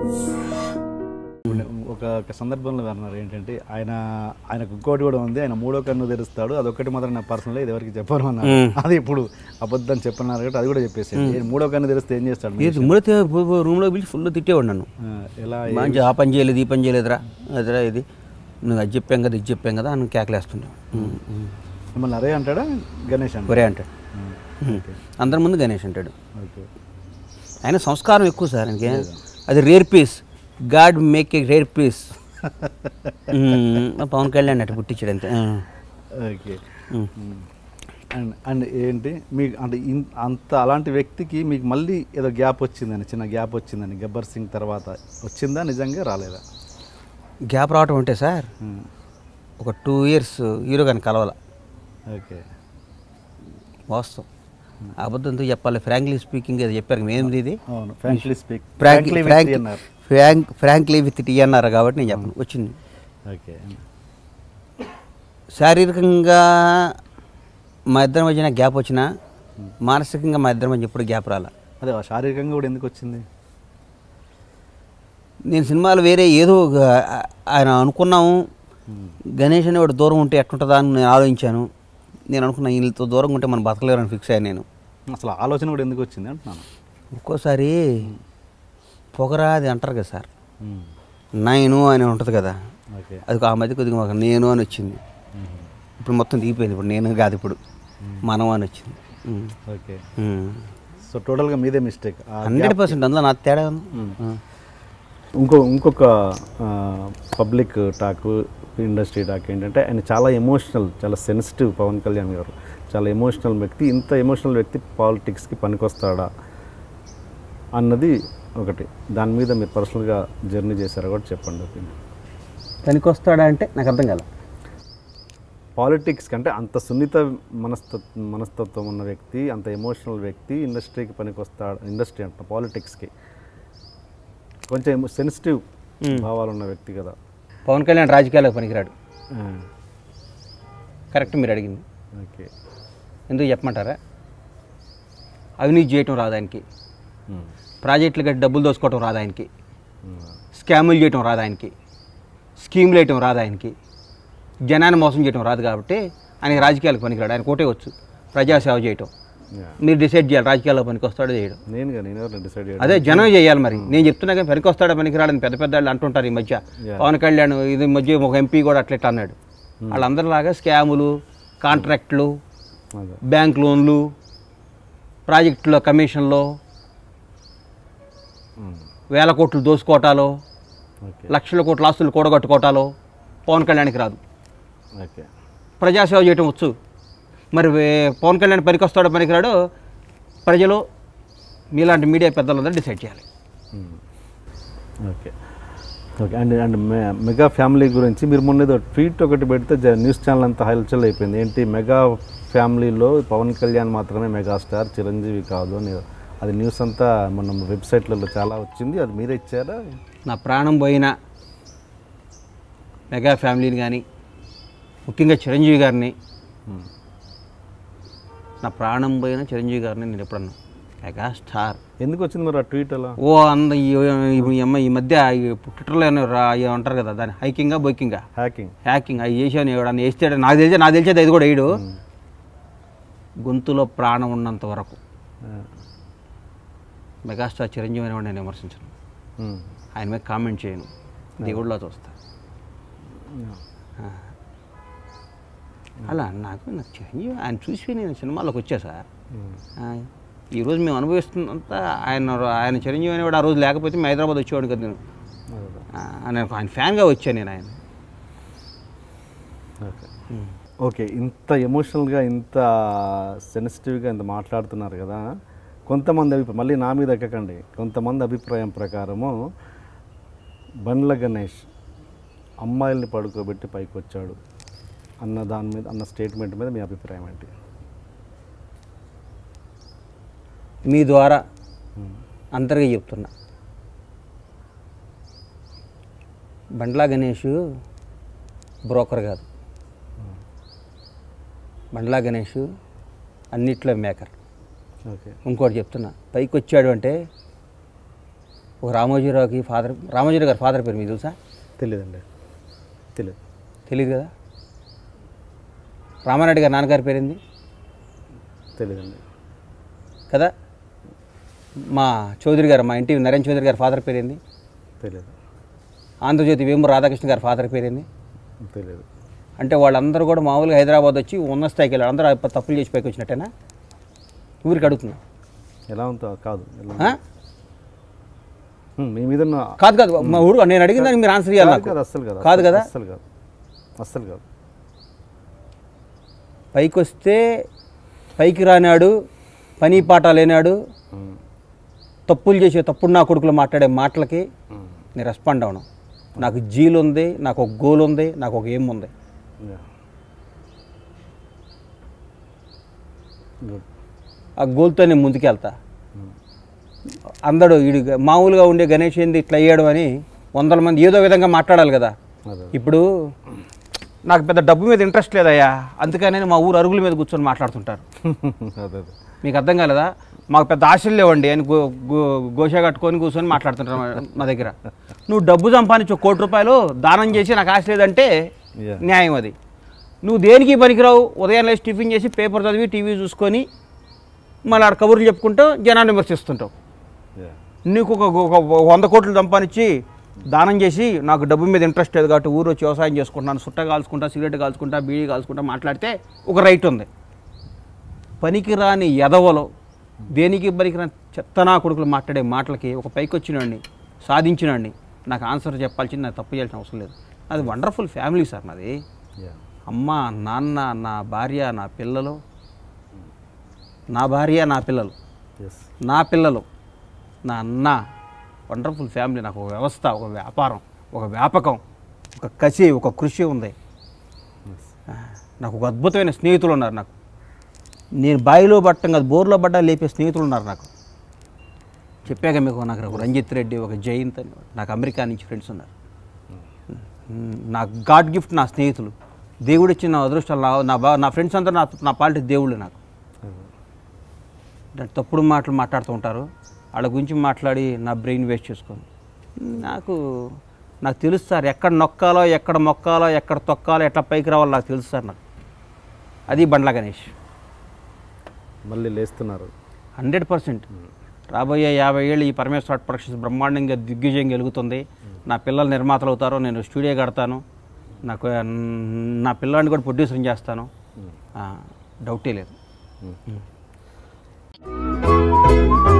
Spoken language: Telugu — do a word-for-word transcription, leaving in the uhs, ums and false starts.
ఒక సందర్భంలో అన్నారు ఏంటంటే ఆయన ఆయనకు ఇంకోటి కూడా ఉంది, ఆయన మూడో కన్ను తెరుస్తాడు, అదొక్కటి మాత్రం నా పర్సనల్, ఇది ఎవరికి చెప్పను అన్నారు. అది ఇప్పుడు అబద్ధం చెప్పన్నారు కాబట్టి అది కూడా చెప్పేసి మూడో కన్ను తెరిస్తే ఏం చేస్తాడు? మూడో రూమ్లో పిలిచి ఫుల్ తిట్టేవాడు నన్ను. ఎలా మంచి ఆ పని చేయలేదు, ఈ పని చేయలేదురా, అదిరా ఇది నువ్వు అది చెప్పాం కదా, ఇది చెప్పాం కదా అని కేకలేస్తున్నావు. మిమ్మల్ని అరే అంటాడా గణేష్ అంటే? ఒరే అంటాడు, అందరి ముందు గణేష్ అంటాడు. ఆయన సంస్కారం ఎక్కువ సార్ ఆయనకి, అది rare piece, God make a rare piece. Pawan Kalyan అటు పుట్టించాడు అంతే. ఓకే. అండ్ అండ్ ఏంటి మీకు అంటే అంత అలాంటి వ్యక్తికి మీకు మళ్ళీ ఏదో గ్యాప్ వచ్చిందని, చిన్న గ్యాప్ వచ్చిందని గబ్బర్ సింగ్ తర్వాత వచ్చిందా, నిజంగా రాలేదా? గ్యాప్ రావటం అంటే సార్ ఒక టూ ఇయర్స్ హీరో కానీ కలవాల. ఓకే. వాస్తవం, అబద్ధంతో చెప్పాలి. ఫ్రాంక్లీ స్పీకింగ్ అది చెప్పారు ఏంది ఇది, frankly speak frank frankly with tea అన్నారు కాబట్టి నేను చెప్పను. వచ్చింది. ఓకే. శారీరకంగా మా ఇద్దరి మధ్యన గ్యాప్ వచ్చినా మానసికంగా మా ఇద్దరి మధ్య ఎప్పుడు గ్యాప్ రాలా. అదే శారీరకంగా కూడా ఎందుకు వచ్చింది? నేను సినిమాలు వేరే ఏదో ఆయన అనుకున్నాము, గణేష్ అనేవాడు దూరం ఉంటే ఎట్టుంటుందా అని నేను ఆలోచించాను. నేను అనుకున్నా వీళ్ళతో దూరంగా ఉంటే మనం బతకలేరని ఫిక్స్ అయ్యాను నేను. అసలు ఆలోచన కూడా ఎందుకు వచ్చింది అంటున్నాను. ఒక్కోసారి పొగరా అది అంటారు కదా సార్, నేను అని ఉంటుంది కదా, అది ఆ మధ్య కొద్దిగా మాకు నేను అని వచ్చింది. ఇప్పుడు మొత్తం దిగిపోయింది, ఇప్పుడు నేను కాదు, ఇప్పుడు మనం అని వచ్చింది. ఓకే. సో టోటల్గా మీదే మిస్టేక్ హండ్రెడ్ పర్సెంట్, అందులో నా తేడా ఉంది. ఇంకో ఇంకొక పబ్లిక్ టాక్, ఇండస్ట్రీ టాక్ ఏంటంటే ఆయన చాలా ఎమోషనల్, చాలా సెన్సిటివ్. పవన్ కళ్యాణ్ గారు చాలా ఎమోషనల్ వ్యక్తి. ఇంత ఎమోషనల్ వ్యక్తి పాలిటిక్స్కి పనికొస్తాడా అన్నది ఒకటి. దాని మీద మీరు పర్సనల్గా జర్నీ చేశారా కూడా చెప్పండి. పనికొస్తాడా అంటే నాకు అర్థం కాల. పాలిటిక్స్కి అంటే అంత సున్నిత మనస్తత్వ మనస్తత్వం ఉన్న వ్యక్తి, అంత ఎమోషనల్ వ్యక్తి ఇండస్ట్రీకి పనికొస్తాడు, ఇండస్ట్రీ అంట పాలిటిక్స్కి కొంచెం సెన్సిటివ్ భావాలు ఉన్న వ్యక్తి కదా. పవన్ కళ్యాణ్ రాజకీయాలకు పనికిరాడు. కరెక్ట్ మీరు అడిగింది. ఓకే. ఎందుకు చెప్పమంటారా? అవినీతి చేయటం రాదు ఆయనకి, ప్రాజెక్టులు కట్టి డబ్బులు దోసుకోవటం రాదు ఆయనకి, స్కాములు చేయటం రాదు ఆయనకి, స్కీములు వేయటం రాదు ఆయనకి, జనాన్ని మోసం చేయటం రాదు. కాబట్టి ఆయనకి రాజకీయాలకు పనికిరాడు. ఆయన కోటే వచ్చు ప్రజాసేవ చేయటం. మీరు డిసైడ్ చేయాలి రాజకీయాల్లో పనికి వస్తాడో చేయడం. నేను నేను డిసైడ్ అదే జనం చేయాలి. మరి నేను చెప్తున్నా కానీ పనికి వస్తాడో పనికిరాడని పెద్ద పెద్ద వాళ్ళు అంటుంటారు ఈ మధ్య. పవన్ కళ్యాణ్ ఇది మధ్య ఒక ఎంపీ కూడా అట్లా అన్నాడు. వాళ్ళందరిలాగా స్కాములు, కాంట్రాక్ట్లు, బ్యాంక్ లోన్లు, ప్రాజెక్టుల కమిషన్లో వేల కోట్లు దోసుకోవటాలో, లక్షల కోట్ల ఆస్తులు కూడగట్టుకోవటాలో పవన్ కళ్యాణ్కి రాదు. ప్రజాసేవ చేయటం వచ్చు. మరి పవన్ కళ్యాణ్ పనికొస్తాడో పనికిరాడో ప్రజలు మీలాంటి మీడియా పెద్దలందరూ డిసైడ్ చేయాలి. Okay. Okay. And and mega family గురించి మీరు మొన్న ఏదో ట్వీట్ ఒకటి పెడితే న్యూస్ ఛానల్ అంతా హల్చల్ అయిపోయింది. ఏంటి, మెగా ఫ్యామిలీలో పవన్ కళ్యాణ్ మాత్రమే మెగాస్టార్, చిరంజీవి కాదు అని. అది న్యూస్ అంతా మన వెబ్సైట్లలో చాలా వచ్చింది. అది మీరే ఇచ్చారా? నా ప్రాణం పోయిన మెగా ఫ్యామిలీని కానీ ముఖ్యంగా చిరంజీవి గారిని, నా ప్రాణం పోయిన చిరంజీవి గారిని నేను ఎప్పుడన్నా మెగాస్టార్ ఎందుకు వచ్చింది మరి ఆ ట్వీట్ అలా? ఓ అంద ఈ అమ్మ ఈ మధ్య ట్విట్టర్లో అంటారు కదా దాన్ని హైకింగా బైకింగా హ్యాకింగ్ హ్యాకింగ్ అవి చేసాను. ఎవడన్నా వేస్తాడు నాకు తెలిసే నాకు తెలిసేది అది కూడా వేయడు. గొంతులో ప్రాణం ఉన్నంత వరకు మెగాస్టార్ చిరంజీవి అనేవాడు నేను విమర్శించను, ఆయన మీద కామెంట్ చేయను, దేవుడిలో చూస్తా. అలా నాకు నాకు చిరంజీవి ఆయన చూసి నేను సినిమాలోకి వచ్చా సార్. ఈరోజు మేము అనుభవిస్తున్నంత ఆయన ఆయన చిరంజీవి అనేవాడు ఆ రోజు లేకపోతే మేము హైదరాబాద్ వచ్చేవాడు కదా. నేను నేను ఆయన ఫ్యాన్గా వచ్చాను నేను ఆయన. ఓకే. ఓకే. ఇంత ఎమోషనల్గా, ఇంత సెన్సిటివ్గా ఇంత మాట్లాడుతున్నారు కదా. కొంతమంది అభిప్రాయం, మళ్ళీ నా మీద ఎక్కకండి, కొంతమంది అభిప్రాయం ప్రకారము బండ్ల గణేష్ అమ్మాయిల్ని పడుకోబెట్టి పైకి వచ్చాడు అన్న దాని మీద, అన్న స్టేట్మెంట్ మీద మీ అభిప్రాయం ఏంటి? మీ ద్వారా అందరికీ చెప్తున్నా, బండ్ల గణేష్ బ్రోకర్ కాదు, బండ్ల గణేష్ అన్నిట్లో మేకర్. ఓకే. ఇంకోటి చెప్తున్నా, పైకి వచ్చాడు అంటే ఒక రామోజీరావుకి ఫాదర్, రామోజీరావు గారి ఫాదర్ పేరు మీకు తెలుసా? తెలియదండి, తెలియదు. తెలియదు కదా. రామారెడ్డి గారి నాన్నగారి పేరేంది? తెలియదండి కదా. మా చౌదరి గారు, మా ఇంటి నరేన్ చౌదరి గారి ఫాదర్ పేరేంది? తెలియదు. ఆంధ్రజ్యోతి వేమూరు రాధాకృష్ణ గారి ఫాదర్ పేరేంది? తెలియదు. అంటే వాళ్ళందరూ కూడా మామూలుగా హైదరాబాద్ వచ్చి ఉన్న స్థాయికి వెళ్ళారు. అందరూ తప్పులు చేసి పైకి వచ్చినట్టేనా? ఊరికి అడుగుతున్నా. ఎలా ఉందో కాదు, ఎలా ఆ? ఉమ్, మీ మీద ఉన్న- కాదు కాదు మా ఊరు నేను అడిగిన దానికి మీరు ఆన్సర్ చేయాలి నాకు. కాదు, అస్సలు కాదు, కాదు కదా. అస్సలు కాదు, అస్సలు కాదు. పైకి వస్తే పైకి రానాడు, పని పాట లేనాడు, ఉమ్, తప్పులు చేసే తప్పుడు నా కొడుకులు మాట్లాడే మాటలకి ఉమ్, నేను రెస్పాండ్ అవను. నాకు జీలు ఉంది, నాకు ఒక గోల్ ఉంది, నాకు ఒక ఏం ఉంది. యా. గుడ్. ఆ గోల్తో నేను ముందుకెళ్తా. అందరూ ఈడు మామూలుగా ఉండే గణేష్ ఏంది ఇట్లా అయ్యాడు అని వందల మంది ఏదో విధంగా మాట్లాడాలి కదా. అదే. ఇప్పుడు నాకు పెద్ద డబ్బు మీద ఇంట్రెస్ట్ లేదయ్యా, అందుకనే మా ఊరు అరుగుల మీద కూర్చొని మాట్లాడుతుంటారు. అదే అదే. మీకు అర్థం కాలేదా? మాకు పెద్ద ఆశలు లేవండి అని గో గో- గోషా కట్టుకొని కూర్చొని మాట్లాడుతుంటారు మా- మా దగ్గర. నువ్వు డబ్బు సంపాదించు కోటి రూపాయలు దానం చేసి నాకు ఆశ లేదంటే Yeah. న్యాయం అది. నువ్వు దేనికి పనికిరావు, ఉదయం లేచి టిఫిన్ చేసి పేపర్ చదివి టీవీ చూసుకొని మళ్ళీ ఆడ కబుర్లు చెప్పుకుంటూ జనాన్ని విమర్శిస్తుంటావు. యా. నీకు ఒక ఒక వంద కోట్లు సంపాదించి దానం చేసి నాకు డబ్బు మీద ఇంట్రెస్ట్ లేదు కాబట్టి ఊరు వచ్చి వ్యవసాయం చేసుకుంటున్నాను, సుట్ట కాల్చుకుంటా, సిగరెట్ కాల్చుకుంటా, బీడీ కాల్చుకుంటా మాట్లాడితే ఒక రైట్ ఉంది. పనికిరాని ఎదవలో దేనికి పనికిరాని చెత్తనా కొడుకులు మాట్లాడే మాటలకి ఒక పైకి వచ్చినండి, సాధించినండి నాకు ఆన్సర్ చెప్పాల్సింది, నాకు తప్పు చేయాల్సిన అవసరం లేదు. అది వండర్ఫుల్ ఫ్యామిలీ సార్ నాది. యా. అమ్మ, నాన్న, నా భార్య, నా పిల్లలు, నా భార్య, నా పిల్లలు, ఎస్. నా పిల్లలు, నా అన్న, వండర్ఫుల్ ఫ్యామిలీ. నాకు ఒక వ్యవస్థ, ఒక వ్యాపారం, ఒక వ్యాపకం, ఒక కసి, ఒక కృషి ఉంది. ఎస్. నాకు ఒక అద్భుతమైన స్నేహితులు ఉన్నారు. నాకు నేను బావిలో పట్టం కాదు బోర్లో పడ్డా లేపే స్నేహితులు ఉన్నారు నాకు. చెప్పాక మీకు నాకు ఒక రంజిత్ రెడ్డి, ఒక జయంత్ అని నాకు అమెరికా నుంచి ఫ్రెండ్స్ ఉన్నారు. నాకు గాడ్ గిఫ్ట్ నా స్నేహితులు, దేవుడు ఇచ్చిన నా అదృష్టాలు. నా నా బా నా ఫ్రెండ్స్ అందరూ నా నా పాలిటీ దేవుళ్ళు నాకు. అంటే తప్పుడు మాటలు మాట్లాడుతూ ఉంటారు, వాళ్ళ గురించి మాట్లాడి నా బ్రెయిన్ వేస్ట్ చేసుకోను. నాకు నాకు తెలుసు సార్, ఎక్కడ నొక్కాలో, ఎక్కడ మొక్కాలో, ఎక్కడ తొక్కాలో, ఎట్లా పైకి రావాలో నాకు తెలుసు సార్. నాకు అది బండ్ల గణేష్. మళ్ళీ లేస్తున్నారు. హండ్రెడ్ పర్సెంట్ రాబోయే యాభై ఏళ్ళు ఈ పరమేశ్వర ఆర్ట్ ప్రొడక్షన్స్ బ్రహ్మాండంగా దిగ్విజయం కలుగుతుంది. నా పిల్లలు నిర్మాతలు అవుతారు, నేను స్టూడియో కడతాను, నాకు నా పిల్లాడిని కూడా ప్రొడ్యూసర్ చేస్తాను, డౌటే లేదు.